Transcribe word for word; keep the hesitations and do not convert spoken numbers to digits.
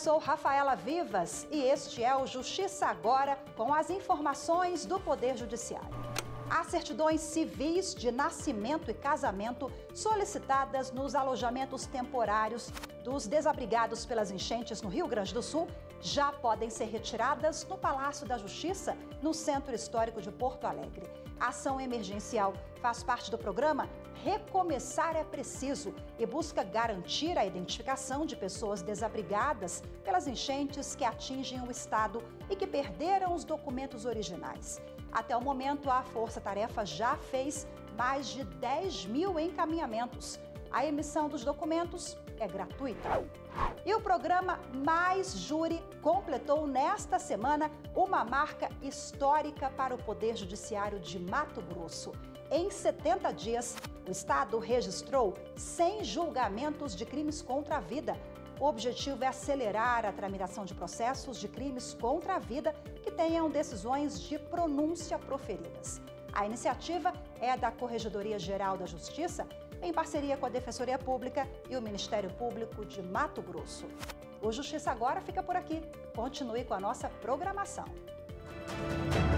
sou Rafaela Vivas e este é o Justiça Agora com as informações do Poder Judiciário. As certidões civis de nascimento e casamento solicitadas nos alojamentos temporários dos desabrigados pelas enchentes no Rio Grande do Sul já podem ser retiradas no Palácio da Justiça, no Centro Histórico de Porto Alegre. A ação emergencial faz parte do programa Recomeçar é Preciso e busca garantir a identificação de pessoas desabrigadas pelas enchentes que atingem o estado e que perderam os documentos originais. Até o momento, a Força Tarefa já fez mais de dez mil encaminhamentos. A emissão dos documentos é gratuita. E o programa Mais Júri completou nesta semana uma marca histórica para o Poder Judiciário de Mato Grosso. Em setenta dias, o Estado registrou cem julgamentos de crimes contra a vida. O objetivo é acelerar a tramitação de processos de crimes contra a vida que tenham decisões de pronúncia proferidas. A iniciativa é da Corregedoria Geral da Justiça, em parceria com a Defensoria Pública e o Ministério Público de Mato Grosso. O Justiça Agora fica por aqui. Continue com a nossa programação.